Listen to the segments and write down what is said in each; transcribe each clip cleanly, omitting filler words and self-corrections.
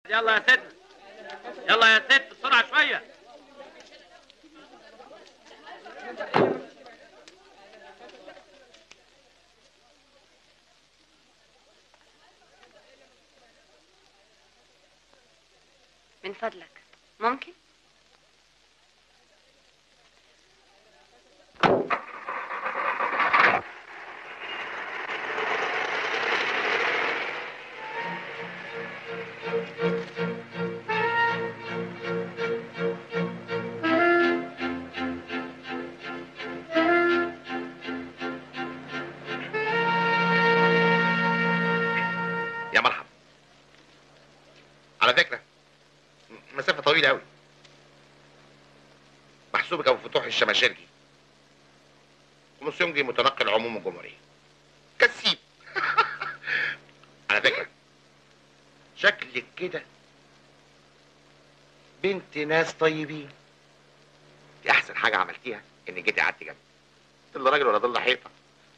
يلا يا ست، يلا يا ست بسرعه شويه. من فضلك ممكن؟ يا مرحبا. على فكرة مسافة طويلة أوي. محسوبك أبو فتوح الشماشرجي، كوميسيونجي متنقل عموم الجمهورية. كسيب. على فكرة شكلك كده بنت ناس طيبين. دي أحسن حاجة عملتيها إنك جيتي قعدتي جنبي. ضل راجل ولا ضل حيطة.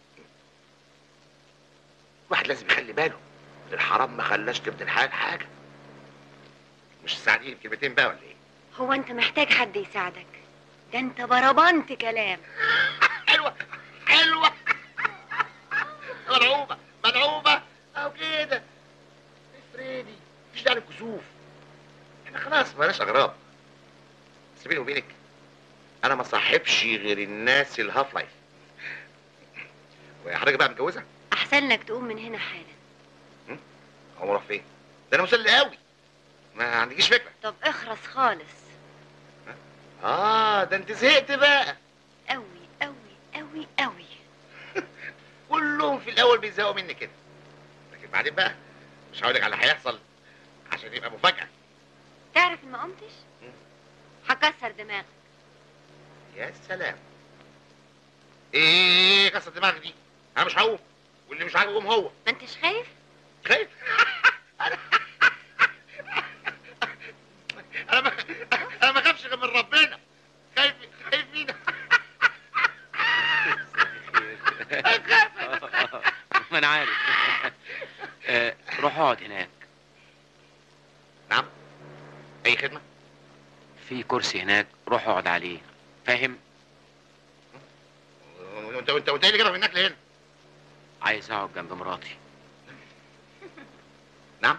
الواحد لازم يخلي باله. الحرام ما خلاش لابن الحلال حاجة. مش تساعديني بكلمتين بقى ولا إيه؟ هو انت محتاج حد يساعدك؟ ده انت بربنت كلام. حلوة حلوة. مدعوبة مدعوبة أو كده. افريدي مفيش داعي للكسوف. احنا خلاص مالناش أغراب. بس بيني وبينك أنا ما صاحبش غير الناس الهاف لايف. وحضرتك بقى متجوزة؟ احسن لك تقوم من هنا حالا. هو راح فين؟ ده أنا مسلي قوي. ما عندكيش فكرة. طب اخرس خالص. ده أنت زهقت بقى. قوي قوي قوي قوي. كلهم في الأول بيزهقوا مني كده. لكن بعدين بقى مش هقولك على اللي هيحصل عشان يبقى مفاجأة. تعرف ان ما قمتش هكسر دماغك. يا سلام. ايه كسر دماغك دي؟ انا مش هقوم، واللي مش عاجبه يقوم هو. ما انتش خايف؟ خايف؟ انا ما انا ما اخافش غير من ربنا. خايف مين؟ ما انا عارف. روح اقعد هناك. نعم. اي خدمة؟ في كرسي هناك، روح اقعد عليه، فاهم؟ وانت ايه اللي جابك هناك لهنا؟ عايز اقعد جنب مراتي. نعم.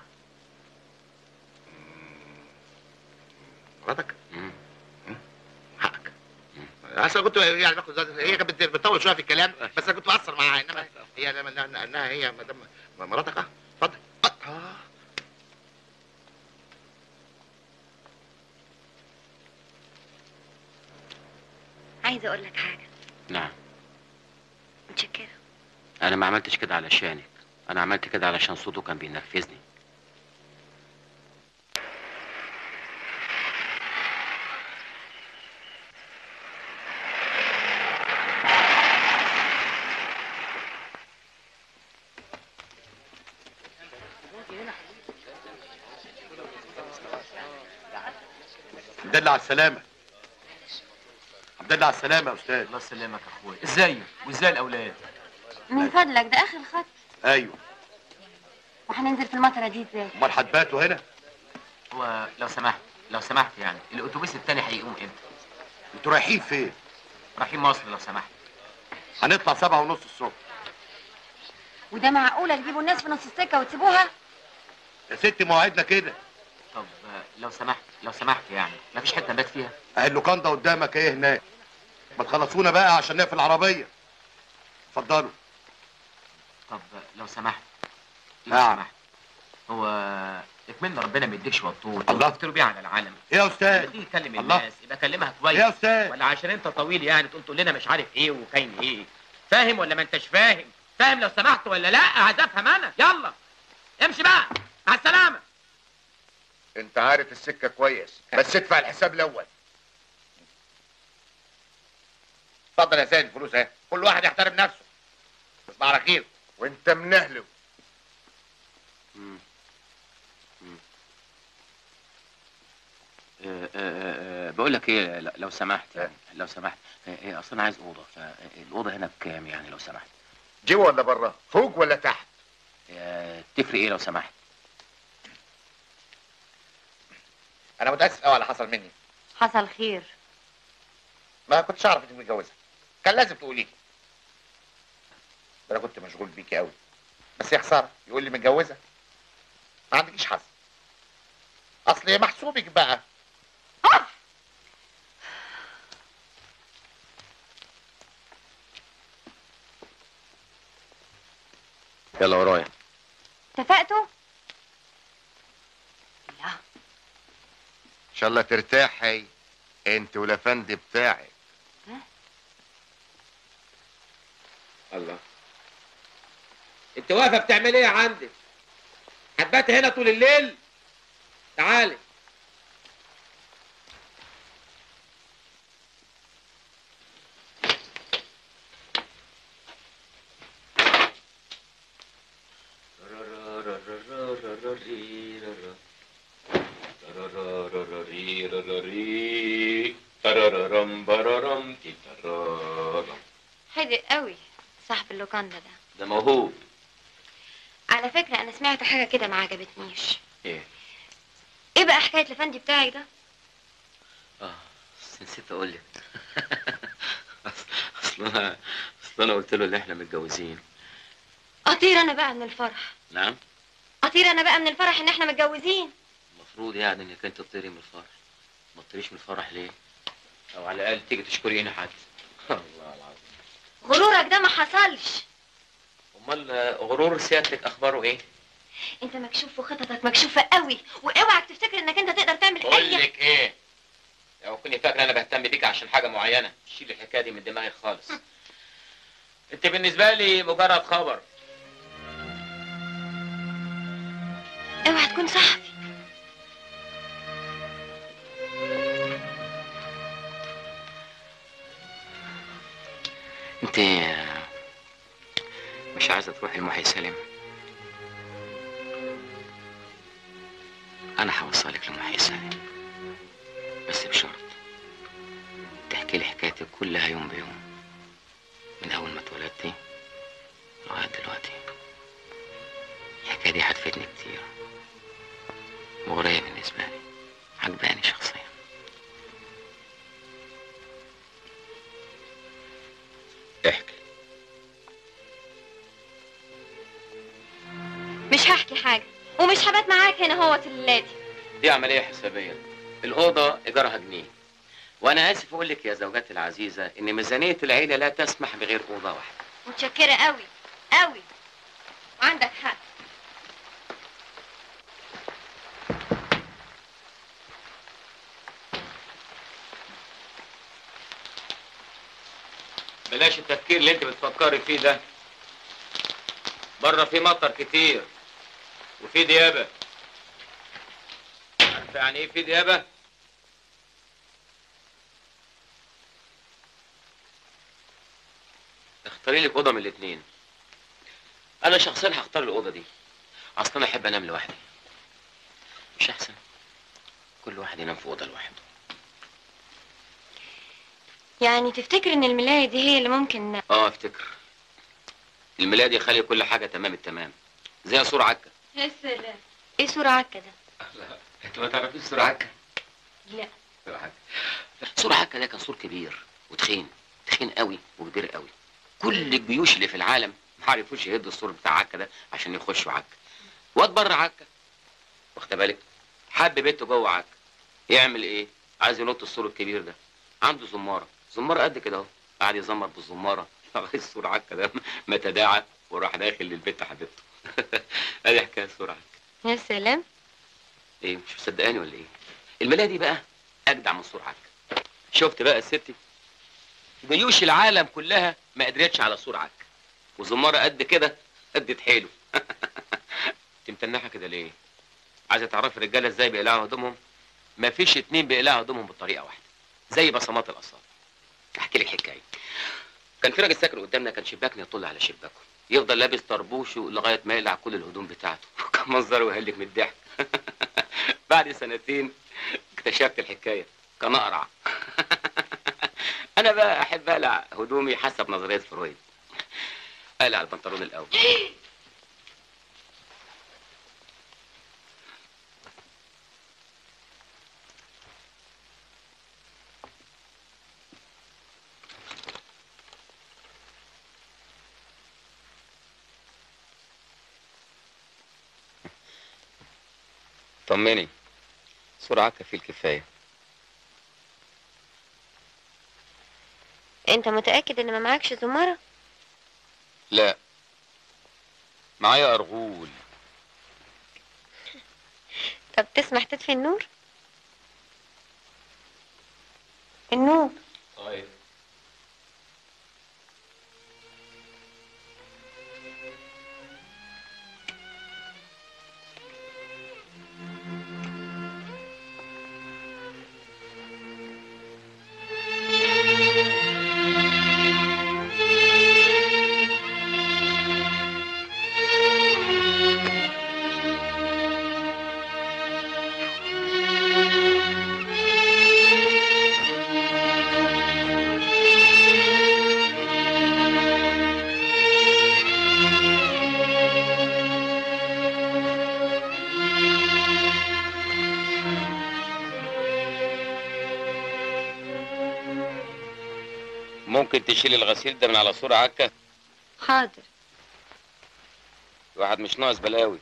مراتك؟ حقك. اصلا كنت يعني باخد هي كانت بتطول شويه في الكلام، بس انا كنت بأثر معاها. انما هي انها هي مدام مراتك. اتفضل. عايزه اقول لك حاجه. نعم. متشكره. انا ما عملتش كده علشانك، انا عملت كده علشان صوته كان بينرفزني. الحمد لله على السلامة. الحمد لله على السلامة يا أستاذ. الله يسلمك يا أخويا. إزاي؟ وإزاي الأولاد؟ من فضلك ده اخر خط. أيوه. وهننزل في المطره دي ازاي؟ أمال هتباتوا هنا؟ هو لو سمحت يعني الأتوبيس التاني هيقوم إمتى؟ أنتوا رايحين فين؟ رايحين مصر لو سمحت. هنطلع 7:30 الصبح. وده معقوله تجيبوا الناس في نص السكه وتسيبوها؟ يا ستي مواعيدنا كده. طب لو سمحت يعني مفيش حتة نبات فيها؟ اللوكاندا قدامك ايه هناك. ما تخلصونا بقى عشان نقفل العربية. اتفضلوا. طب لو سمحت. نعم. هو اكملنا ربنا ما يديكش وطول. الله. تفتروا بيه على العالم. ايه يا استاذ؟ لما تيجي تكلم الله. الناس يبقى كلمها كويس. ايه يا استاذ؟ ولا عشان انت طويل يعني تقول لنا مش عارف ايه وكاين ايه؟ فاهم ولا ما انتش فاهم؟ فاهم لو سمحت ولا لا؟ عايز افهم انا. يلا امشي بقى، مع السلامة. انت عارف السكة كويس، بس ادفع الحساب الاول. اتفضل يا سيد الفلوس اهي، كل واحد يحترم نفسه. تصبح على خير. وانت من اهله. بقول لك ايه، لو سمحت يعني لو سمحت، ايه اصل انا عايز اوضه، فالاوضه هنا بكام يعني لو سمحت؟ جوه ولا بره؟ فوق ولا تحت؟ تفرق ايه لو سمحت؟ انا متاسف قوي على اللي حصل مني. حصل خير. ما كنتش اعرف انك متجوزه، كان لازم تقولي. ده انا كنت مشغول بيكي قوي، بس يا خساره يقول لي متجوزه. ما عندكيش حظ، اصل محسوبك بقى. يلا ورايا. اتفقتوا؟ لا. ان شاء الله ترتاحي انت والافندي بتاعك. الله، انت واقفه بتعمل ايه عندك؟ هتباتي هنا طول الليل؟ تعالي. حدق قوي صاحب اللوكاندا ده. ده موهوب. على فكرة أنا سمعت حاجة كده ما عجبتنيش. ايه؟ إيه بقى حكاية الفندي بتاعك ده؟ نسيت اقول لك. اصل انا قلت له ان احنا متجوزين. أطير أنا بقى من الفرح. نعم. أطير أنا بقى من الفرح إن إحنا متجوزين. المفروض يعني انك انت تطيري من الفرح. ما تطيريش من الفرح ليه؟ او على الاقل تيجي تشكريني حد. الله العظيم. غرورك ده ما حصلش. امال غرور سيادتك اخباره ايه؟ أنت مكشوف وخططك مكشوفة قوي، وأوعك تفتكر إنك أنت تقدر تعمل بقول أي. لك ايه؟ لو كنت فاكره انا بهتم بيك عشان حاجه معينه، شيل الحكايه دي من دماغك خالص. انت بالنسبه لي مجرد خبر. اوعى تكون صحفي. انت مش عايزه تروحي لمحي سالم؟ انا هوصلك لمحي سالم، بس بشرط تحكي لي حكايتك كلها يوم بيوم، من اول ما اتولدتي لغايه دلوقتي. الحكايه دي هتفيدني كتير، مغريه بالنسبه لي، عجباني شخصيا. احكي. مش هحكي حاجة ومش هبات معاك هنا هوت الليلة دي عمليه حسابيه. الاوضه ايجارها جنيه، وانا اسف اقول لك يا زوجتي العزيزه ان ميزانيه العيله لا تسمح بغير اوضه واحده. متشكرة قوي قوي، وعندك حق. بلاش التفكير اللي انت بتفكري فيه ده. بره في مطر كتير وفي ديابه. عارفه يعني ايه في ديابه؟ اختاري لك اوضه من الاثنين. انا شخصيا هختار الاوضه دي، اصلا انا احب انام لوحدي. مش احسن كل واحد ينام في اوضه لوحده؟ يعني تفتكر ان الملاية دي هي اللي ممكن؟ افتكر. الملايه دي خلي كل حاجه تمام التمام، زي سور عكا. يا سلام. ايه سور عكا ده؟ لا انت ما تعرفيش سور عكا؟ لا. سور عكا ده كان سور كبير وتخين، تخين قوي وكبير قوي. كل الجيوش اللي في العالم ما عرفوش يهدوا السور بتاع عكا ده عشان يخشوا عكا. واد بره عكا، واخد بالك، حب بيته جوه عكا، يعمل ايه؟ عايز ينط السور الكبير ده. عنده زماره قد كده اهو، قعد يزمر بالزماره لغايه السور عكا ده ما تداعى وراح داخل للبيت حبيبته. ادي حكايه سور عكا. يا سلام. ايه مش مصدقاني ولا ايه؟ الملايه دي بقى اجدع من سور عكا. شفت بقى الست؟ جيوش العالم كلها ما قدرتش على سور عكا، وزماره قد كده قدت حيله. انت متنحه كده ليه؟ عايزه تعرفي الرجاله ازاي بيقلعوا هدومهم؟ ما فيش اتنين بيقلعوا هدومهم بطريقه واحده، زي بصمات الاصابع. احكي لك حكايه. كان في راجل ساكن قدامنا، كان شباكنا يطل على شباكه، يفضل لابس طربوشه لغايه ما يقلع كل الهدوم بتاعته. كان منظره يهلك من الضحك. بعد سنتين اكتشفت الحكايه، كان اقرع. انا بقى احب اقلع هدومي حسب نظريه فرويد. اقلع البنطلون الاول. طمني، سرعة في الكفاية. انت متأكد ان ما معكش زمارة؟ لا، معايا أرغول. طب تسمح تطفي النور؟ النور. طيب. ممكن تشيل الغسيل ده من على سور عكا؟ حاضر. الواحد مش ناقص بلاوي.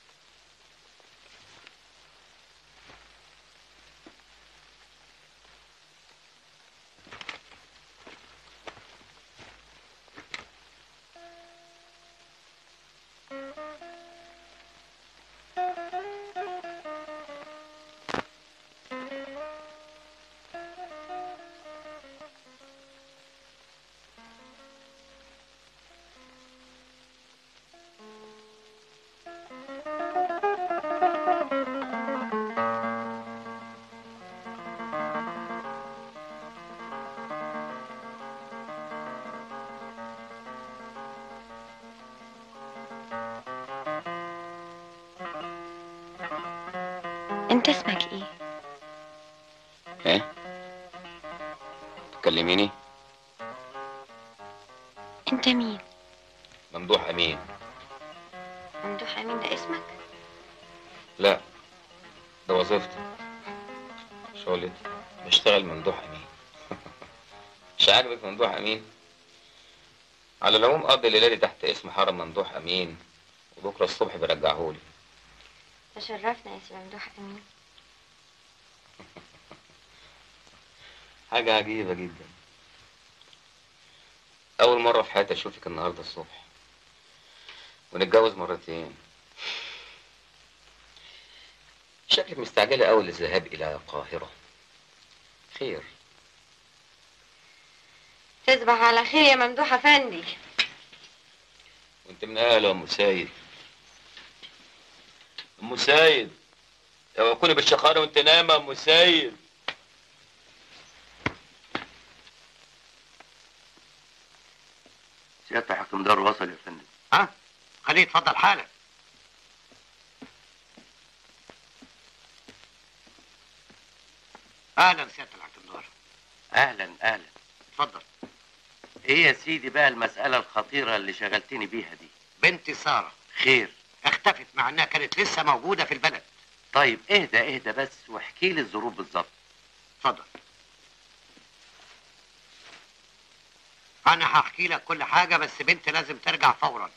انت اسمك ايه؟ ايه؟ تكلميني؟ انت مين؟ ممدوح أمين. ممدوح امين ده اسمك؟ لا، ده وظيفتي، شغلتي، بشتغل ممدوح أمين. مش عاجبك ممدوح أمين؟ على العموم قضي الليلة تحت اسم حرم ممدوح أمين، وبكرة الصبح برجعهولي. تشرفنا يا سي ممدوح امين. حاجة عجيبة جدا، أول مرة في حياتي أشوفك النهاردة الصبح، ونتجوز مرتين. شكلك مستعجلة أوي للذهاب إلى القاهرة. خير؟ تصبح على خير يا ممدوح افندي. وأنت من أهل أم سيد. أم سيد، اوعي تكوني بالشخارة وأنت نايمة يا أم سيد. سيادة حكم دار وصل يا فندم. ها؟ خليه يتفضل حالا. اهلا سيادة الحكمدار. اهلا اهلا. اتفضل. ايه يا سيدي بقى المسألة الخطيرة اللي شغلتني بيها دي؟ بنتي سارة خير؟ اختفت مع انها كانت لسه موجودة في البلد. طيب اهدى بس واحكي لي الظروف بالظبط. اتفضل. انا هحكي لك كل حاجة، بس بنتي لازم ترجع فورا.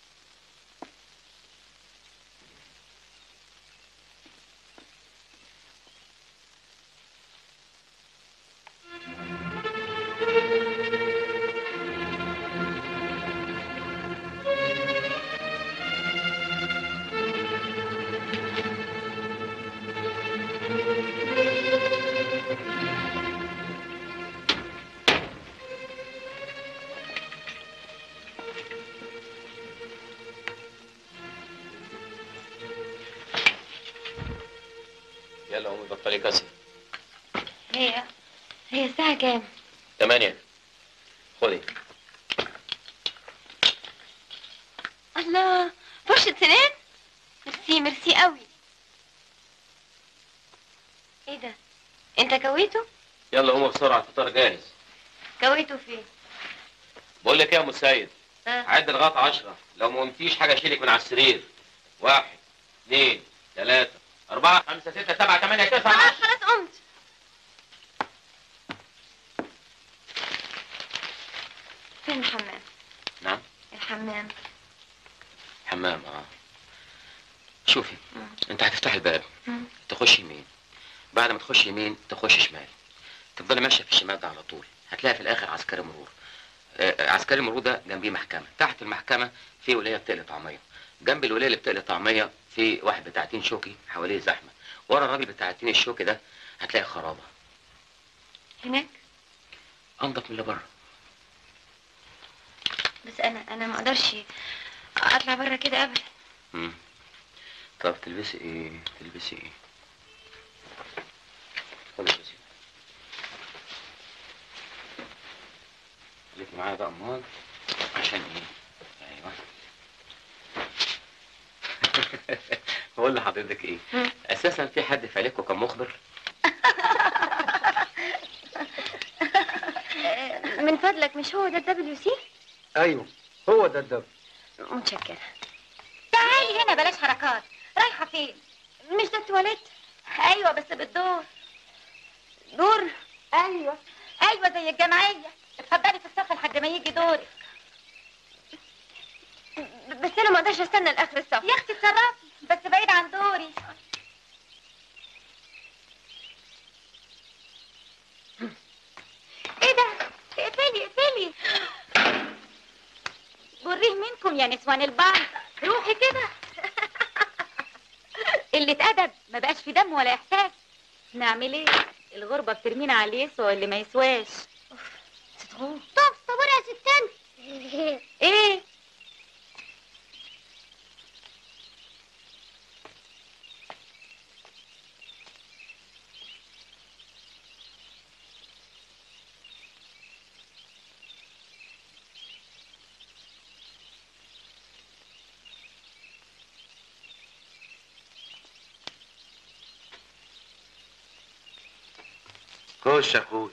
يلا قومي بطلي كسر. هي الساعة كام؟ 8. خدي. الله، فرشة سنان؟ ميرسي ميرسي قوي. ايه ده؟ انت كويته؟ يلا قومي بسرعة، الفطار جاهز. كويته فين؟ بقول لك ايه يا ام سيد؟ عد لغايه 10، لو ما قمتيش حاجه اشيلك من على السرير. 1 2 3 4 5 6 7 8 9 خلاص 10. خلاص قمت. فين الحمام؟ نعم؟ الحمام. حمام. شوفي، انت هتفتح الباب تخش يمين، بعد ما تخش يمين تخش شمال، تفضلي ماشيه في الشمال ده على طول، هتلاقي في الاخر عسكري مرور. عسكري المرور ده جنبيه محكمه، تحت المحكمه في ولايه بتقلي طعميه، جنب الولايه اللي بتقلي طعميه في واحد بتاع تين شوكي حواليه زحمه، ورا الراجل بتاع التين الشوكي ده هتلاقي خرابه. هناك؟ انضف من اللي بره. بس انا ما اقدرش اطلع بره كده ابدا. طب تلبسي ايه؟ تلبسي ايه؟ خلي البسي. خليكي معايا بقى امال عشان ايه؟ ايوه. بقول لحضرتك ايه؟ اساسا في حد في عيلتكم كان مخبر؟ من فضلك مش هو ده الدبليو سي؟ ايوه هو ده الدب. متشكرة. تعالي هنا بلاش حركات. رايحة فين؟ مش ده التواليت؟ ايوه بس بالدور. دور؟ ايوه زي الجمعية. اتفضلي في الصف لحد ما يجي دورك. بس انا ما اقدرش استنى لاخر الصف. يا اختي اتصرفي بس بعيد عن دوري. ايه ده؟ اقفلي. جريه منكم يا نسوان البعض. روحي كده. اللي اتأدب ما بقاش في دم ولا احساس. نعمل ايه؟ الغربة بترمينا على اللي يسوى واللي ما يسواش. ستغور. طب صبري يا ستان. ايه؟ خش يا اخوي.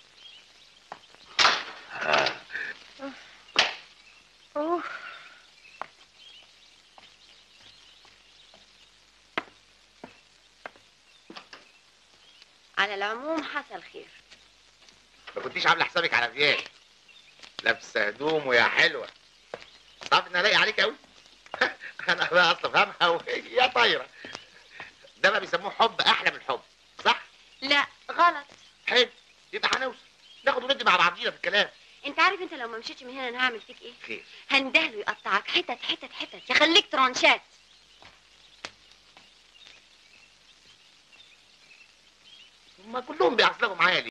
اوه. على العموم حصل خير. ما كنتيش عامله حسابك على فيال لابسه هدوم ويا حلوه. صعب اني الاقي عليك قوي. انا بقى اصلا فاهمها وهي طايره. ده بقى بيسموه حب احلى من الحب، صح؟ لا غلط. حلو، يبقى هنوصل ناخد وندي مع بعضينا في الكلام. انت عارف انت لو ما مشيتش من هنا انا هعمل فيك ايه؟ خير. هندهله يقطعك حتت يخليك ترانشات. هما كلهم بيعصلوا معايا ليه؟